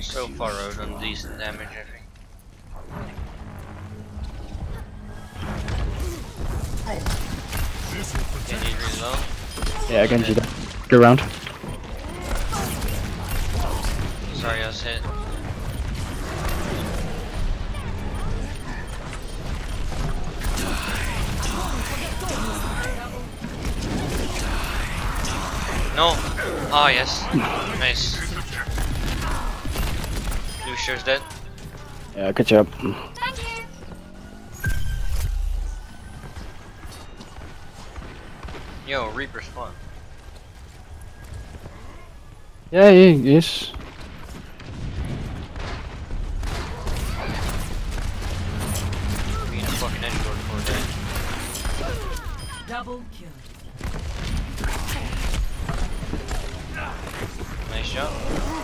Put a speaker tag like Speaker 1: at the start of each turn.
Speaker 1: So far out on decent damage, I think. Can you reload?
Speaker 2: Yeah, I can see that. Go around.
Speaker 1: Sorry, I was hit. No! Ah, yes. Nice. Lucia's dead.
Speaker 2: Yeah, good job.
Speaker 1: Yo, Reaper spawn.
Speaker 2: Yeah, he is.
Speaker 1: Being a fucking edgelord for that.
Speaker 3: Double kill.
Speaker 1: Nice job.